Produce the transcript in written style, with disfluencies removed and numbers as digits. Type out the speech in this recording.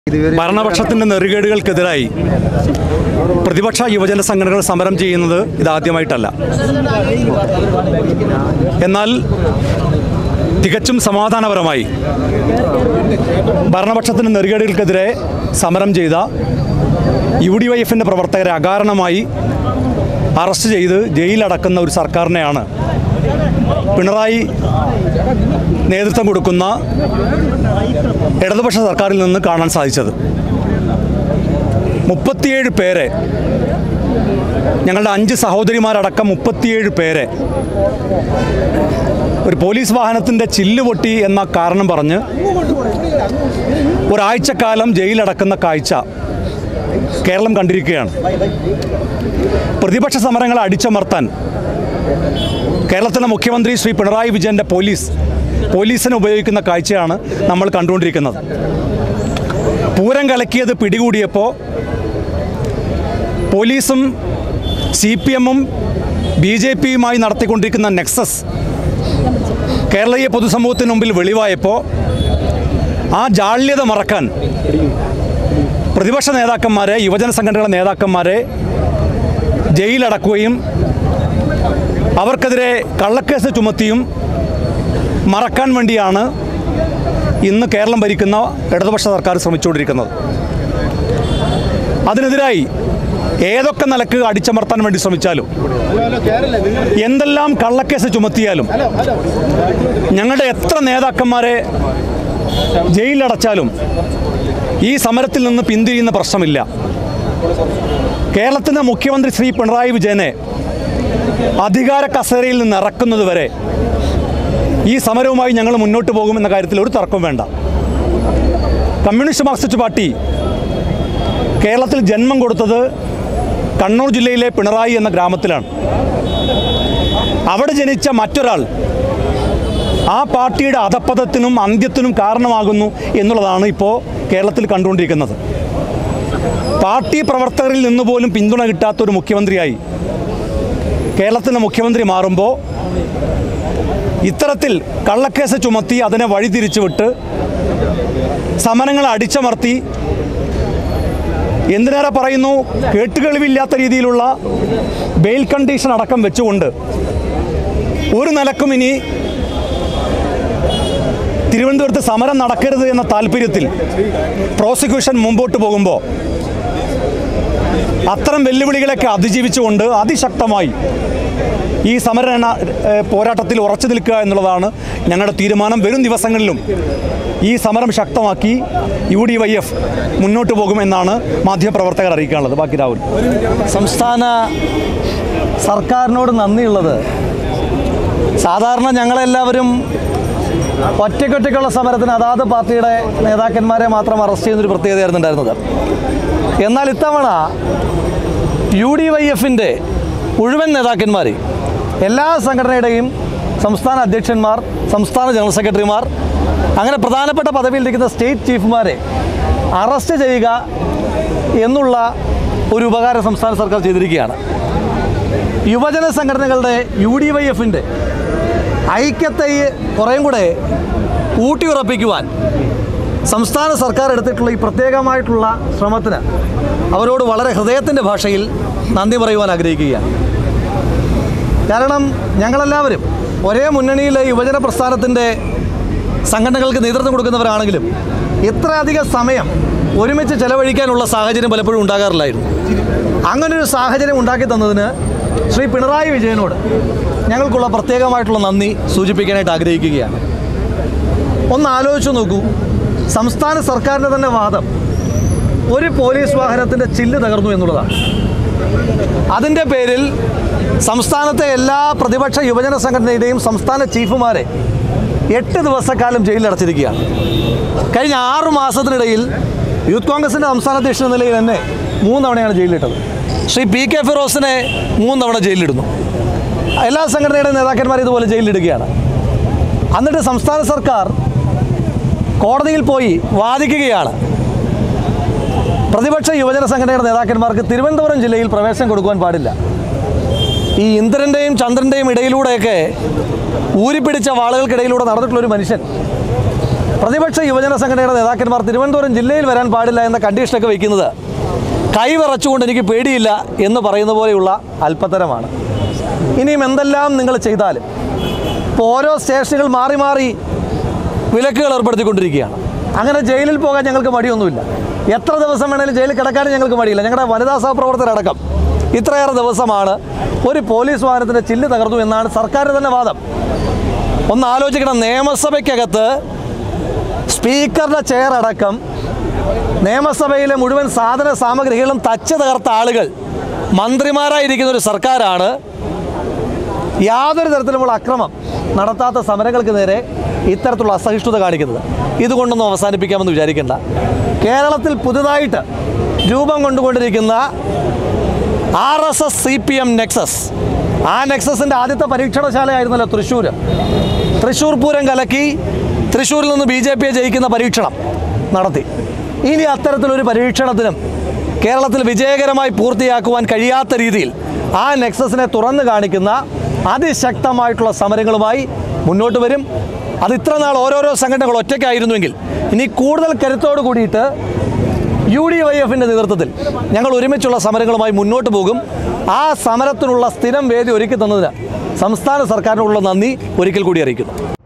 ഭരണപക്ഷത്തിൻ്റെ നെറുകേടുകൾക്കെതിരായി പ്രതിപക്ഷ യുവജന സംഘടനകൾ സമരം ചെയ്യുന്നത് ഇതാദ്യമായിട്ടല്ല. എന്നാൽ തികച്ചും സമാധാനപരമായി ഭരണപക്ഷത്തിൻ്റെ നെറുകേടുകൾക്കെതിരെ സമരം ചെയ്ത UDYFിൻ്റെ പ്രവർത്തകരെ അകാരണമായി അറസ്റ്റ് ചെയ്ത് ജയിലടക്കുന്ന ഒരു സർക്കാരിനെയാണ് പിണറായി നേതൃത്വം കൊടുക്കുന്ന ഇടതുപക്ഷ സർക്കാരിൽ നിന്ന് കാണാൻ സാധിച്ചത്. 37 പേരെ, ഞങ്ങളുടെ 5 സഹോദരിമാരടക്കം 37 പേരെ ഒരു പോലീസ് വാഹനത്തിൻ്റെ ചില്ല് പൊട്ടി എന്ന കാരണം പറഞ്ഞ് ഒരാഴ്ചക്കാലം ജയിലടക്കുന്ന കാഴ്ച കേരളം കണ്ടിരിക്കുകയാണ്. പ്രതിപക്ഷ സമരങ്ങളെ അടിച്ചമർത്താൻ കേരളത്തിലെ മുഖ്യമന്ത്രി ശ്രീ പിണറായി വിജയൻ്റെ പോലീസിനെ ഉപയോഗിക്കുന്ന കാഴ്ചയാണ് നമ്മൾ കണ്ടുകൊണ്ടിരിക്കുന്നത്. പൂരം കലക്കിയത് പിടികൂടിയപ്പോൾ പോലീസും CPM-ഉം BJP-യുമായി നടത്തിക്കൊണ്ടിരിക്കുന്ന നെക്സസ് കേരളീയ പൊതുസമൂഹത്തിന് മുമ്പിൽ വെളിവായപ്പോൾ ആ ജാള്യത മറക്കാൻ പ്രതിപക്ഷ നേതാക്കന്മാരെ, യുവജന സംഘടനകളുടെ നേതാക്കന്മാരെ ജയിലടക്കുകയും അവർക്കെതിരെ കള്ളക്കേസ് ചുമത്തിയും മറക്കാൻ വേണ്ടിയാണ് ഇന്ന് കേരളം ഭരിക്കുന്ന ഇടതുപക്ഷ സർക്കാർ ശ്രമിച്ചുകൊണ്ടിരിക്കുന്നത്. അതിനെതിരായി ഏതൊക്കെ നിലക്ക് അടിച്ചമർത്താൻ വേണ്ടി ശ്രമിച്ചാലും, എന്തെല്ലാം കള്ളക്കേസ് ചുമത്തിയാലും, ഞങ്ങളുടെ എത്ര നേതാക്കന്മാരെ ജയിലിലടച്ചാലും ഈ സമരത്തിൽ നിന്ന് പിന്തിരിയുന്ന പ്രശ്നമില്ല. കേരളത്തിൻ്റെ മുഖ്യമന്ത്രി ശ്രീ പിണറായി വിജയനെ അധികാര കസേരയിൽ നിന്ന് ഇറക്കുന്നതുവരെ ഈ സമരവുമായി ഞങ്ങൾ മുന്നോട്ട് പോകുമെന്ന കാര്യത്തിൽ ഒരു തർക്കവും വേണ്ട. കമ്മ്യൂണിസ്റ്റ് മാർക്സിസ്റ്റ് പാർട്ടി കേരളത്തിൽ ജന്മം കൊടുത്തത് കണ്ണൂർ ജില്ലയിലെ പിണറായി എന്ന ഗ്രാമത്തിലാണ്. അവിടെ ജനിച്ച മറ്റൊരാൾ ആ പാർട്ടിയുടെ അധപ്പതത്തിനും അന്ത്യത്തിനും കാരണമാകുന്നു എന്നുള്ളതാണ് ഇപ്പോൾ കേരളത്തിൽ കണ്ടുകൊണ്ടിരിക്കുന്നത്. പാർട്ടി പ്രവർത്തകരിൽ നിന്ന് പോലും പിന്തുണ കിട്ടാത്തൊരു മുഖ്യമന്ത്രിയായി കേരളത്തിൻ്റെ മുഖ്യമന്ത്രി മാറുമ്പോൾ ഇത്തരത്തിൽ കള്ളക്കേസ് ചുമത്തി അതിനെ വഴിതിരിച്ചു വിട്ട് സമരങ്ങളെ അടിച്ചമർത്തി, എന്തിനേറെ പറയുന്നു, കേട്ടുകേൾവില്ലാത്ത രീതിയിലുള്ള ബെയിൽ കണ്ടീഷൻ അടക്കം വെച്ചുകൊണ്ട് ഒരു നിലക്കും ഇനി തിരുവനന്തപുരത്ത് സമരം നടക്കരുത് എന്ന താല്പര്യത്തിൽ പ്രോസിക്യൂഷൻ മുമ്പോട്ട് പോകുമ്പോൾ അത്തരം വെല്ലുവിളികളൊക്കെ അതിജീവിച്ചുകൊണ്ട് അതിശക്തമായി ഈ സമര പോരാട്ടത്തിൽ ഉറച്ചു നിൽക്കുക എന്നുള്ളതാണ് ഞങ്ങളുടെ തീരുമാനം. വരും ദിവസങ്ങളിലും ഈ സമരം ശക്തമാക്കി UDYF മുന്നോട്ട് പോകുമെന്നാണ് മാധ്യമപ്രവർത്തകർ അറിയിക്കാനുള്ളത്. ബാക്കി രാഹുൽ. സംസ്ഥാന സർക്കാരിനോട് നന്ദിയുള്ളത്, സാധാരണ ഞങ്ങളെല്ലാവരും ഒറ്റയ്ക്കൊറ്റയ്ക്കുള്ള സമരത്തിന് അതാത് പാർട്ടിയുടെ നേതാക്കന്മാരെ മാത്രം അറസ്റ്റ് ചെയ്യുന്നൊരു പ്രത്യേകതയായിരുന്നു ഉണ്ടായിരുന്നത്. എന്നാൽ ഇത്തവണ UDYFിൻ്റെ മുഴുവൻ നേതാക്കന്മാർ, എല്ലാ സംഘടനയുടെയും സംസ്ഥാന അധ്യക്ഷന്മാർ, സംസ്ഥാന ജനറൽ സെക്രട്ടറിമാർ, അങ്ങനെ പ്രധാനപ്പെട്ട പദവിയിലിരിക്കുന്ന സ്റ്റേറ്റ് ചീഫുമാരെ അറസ്റ്റ് ചെയ്യുക എന്നുള്ള ഒരു ഉപകാരം സംസ്ഥാന സർക്കാർ ചെയ്തിരിക്കുകയാണ്. യുവജന സംഘടനകളുടെ UDYFിൻ്റെ ഐക്യത്തെ കുറേയും കൂടെ ഊട്ടിയുറപ്പിക്കുവാൻ സംസ്ഥാന സർക്കാർ എടുത്തിട്ടുള്ള ഈ പ്രത്യേകമായിട്ടുള്ള ശ്രമത്തിന് അവരോട് വളരെ ഹൃദയത്തിൻ്റെ ഭാഷയിൽ നന്ദി പറയുവാൻ ആഗ്രഹിക്കുകയാണ്. കാരണം ഞങ്ങളെല്ലാവരും ഒരേ മുന്നണിയിലെ യുവജന പ്രസ്ഥാനത്തിൻ്റെ സംഘടനകൾക്ക് നേതൃത്വം കൊടുക്കുന്നവരാണെങ്കിലും ഇത്രയധികം സമയം ഒരുമിച്ച് ചെലവഴിക്കാനുള്ള സാഹചര്യം പലപ്പോഴും ഉണ്ടാകാറില്ലായിരുന്നു. അങ്ങനൊരു സാഹചര്യം ഉണ്ടാക്കി തന്നതിന് ശ്രീ പിണറായി വിജയനോട് ഞങ്ങൾക്കുള്ള പ്രത്യേകമായിട്ടുള്ള നന്ദി സൂചിപ്പിക്കാനായിട്ട് ആഗ്രഹിക്കുകയാണ്. ഒന്ന് ആലോചിച്ച് നോക്കൂ, സംസ്ഥാന സർക്കാരിൻ്റെ തന്നെ വാദം ഒരു പോലീസ് വാഹനത്തിൻ്റെ ചില്ല് തകർന്നു എന്നുള്ളതാണ്. അതിൻ്റെ പേരിൽ സംസ്ഥാനത്തെ എല്ലാ പ്രതിപക്ഷ യുവജന സംഘടനയുടെയും സംസ്ഥാന ചീഫുമാരെ 8 ദിവസക്കാലം ജയിലിലടച്ചിരിക്കുകയാണ്. കഴിഞ്ഞ 6 മാസത്തിനിടയിൽ യൂത്ത് കോൺഗ്രസിൻ്റെ സംസ്ഥാന അധ്യക്ഷൻ എന്ന നിലയിൽ തന്നെ 3 തവണയാണ് ജയിലിലിട്ടത്. ശ്രീ PK ഫിറോസിനെ 3 തവണ ജയിലിലിടുന്നു. എല്ലാ സംഘടനയുടെ നേതാക്കന്മാരും ഇതുപോലെ ജയിലിലിടുകയാണ്. എന്നിട്ട് സംസ്ഥാന സർക്കാർ കോടതിയിൽ പോയി വാദിക്കുകയാണ്, പ്രതിപക്ഷ യുവജന സംഘടനയുടെ നേതാക്കന്മാർക്ക് തിരുവനന്തപുരം ജില്ലയിൽ പ്രവേശനം കൊടുക്കുവാൻ പാടില്ല. ഈ ഇന്ദ്രൻ്റെയും ചന്ദ്രൻ്റെയും ഇടയിലൂടെയൊക്കെ ഊരിപ്പിടിച്ച വാളുകൾക്കിടയിലൂടെ നടന്നിട്ടുള്ളൊരു മനുഷ്യൻ പ്രതിപക്ഷ യുവജന സംഘടനയുടെ നേതാക്കന്മാർ തിരുവനന്തപുരം ജില്ലയിൽ വരാൻ പാടില്ല എന്ന കണ്ടീഷനൊക്കെ വയ്ക്കുന്നത് കൈവിറച്ചുകൊണ്ട് എനിക്ക് പേടിയില്ല എന്ന് പറയുന്ന പോലെയുള്ള അല്പത്തരമാണ്. ഇനിയും എന്തെല്ലാം നിങ്ങൾ ചെയ്താലും ഇപ്പോൾ ഓരോ സ്റ്റേഷനുകൾ മാറി മാറി വിലക്കുകൾ ഏർപ്പെടുത്തിക്കൊണ്ടിരിക്കുകയാണ്. അങ്ങനെ ജയിലിൽ പോകാൻ ഞങ്ങൾക്ക് മടിയൊന്നുമില്ല. എത്ര ദിവസം വേണമെങ്കിലും ജയിലിൽ കിടക്കാനും ഞങ്ങൾക്ക് മടിയില്ല. ഞങ്ങളുടെ വനിതാ സഹപ്രവർത്തകരടക്കം ഇത്രയേറെ ദിവസമാണ് ഒരു പോലീസ് വാഹനത്തിൻ്റെ ചില്ല് തകർന്നു എന്നാണ് സർക്കാരിൻ്റെ തന്നെ വാദം. ഒന്ന് ആലോചിക്കണം, നിയമസഭയ്ക്കകത്ത് സ്പീക്കറുടെ ചെയർ അടക്കം നിയമസഭയിലെ മുഴുവൻ സാധന സാമഗ്രികളും തച്ച് തകർത്ത ആളുകൾ മന്ത്രിമാരായിരിക്കുന്ന ഒരു സർക്കാരാണ് യാതൊരു തരത്തിലുമുള്ള അക്രമം നടത്താത്ത സമരങ്ങൾക്ക് നേരെ ഇത്തരത്തിലുള്ള അസഹിഷ്ണുത കാണിക്കുന്നത്. ഇതുകൊണ്ടൊന്നും അവസാനിപ്പിക്കാമെന്ന് വിചാരിക്കേണ്ട. കേരളത്തിൽ പുതുതായിട്ട് രൂപം കൊണ്ടുകൊണ്ടിരിക്കുന്ന RSS CPM നെക്സസ്, ആ നെക്സസിൻ്റെ ആദ്യത്തെ പരീക്ഷണശാലയായിരുന്നല്ലോ തൃശ്ശൂർ പൂരം കലക്കി തൃശ്ശൂരിൽ നിന്ന് BJP ജയിക്കുന്ന പരീക്ഷണം നടത്തി. ഇനി അത്തരത്തിലൊരു പരീക്ഷണത്തിനും കേരളത്തിൽ വിജയകരമായി പൂർത്തിയാക്കുവാൻ കഴിയാത്ത രീതിയിൽ ആ നെക്സസിനെ തുറന്നു കാണിക്കുന്ന അതിശക്തമായിട്ടുള്ള സമരങ്ങളുമായി മുന്നോട്ട് വരും. അത് ഇത്ര നാൾ ഓരോരോ സംഘടനകൾ ഒറ്റയ്ക്കായിരുന്നുവെങ്കിൽ ഇനി കൂടുതൽ കരുത്തോട് കൂടിയിട്ട് UDYFിൻ്റെ നേതൃത്വത്തിൽ ഞങ്ങൾ ഒരുമിച്ചുള്ള സമരങ്ങളുമായി മുന്നോട്ട് പോകും. ആ സമരത്തിനുള്ള സ്ഥിരം വേദി ഒരുക്കി തന്നതിന് സംസ്ഥാന സർക്കാരിനുള്ള നന്ദി ഒരിക്കൽ കൂടി അറിയിക്കുന്നു.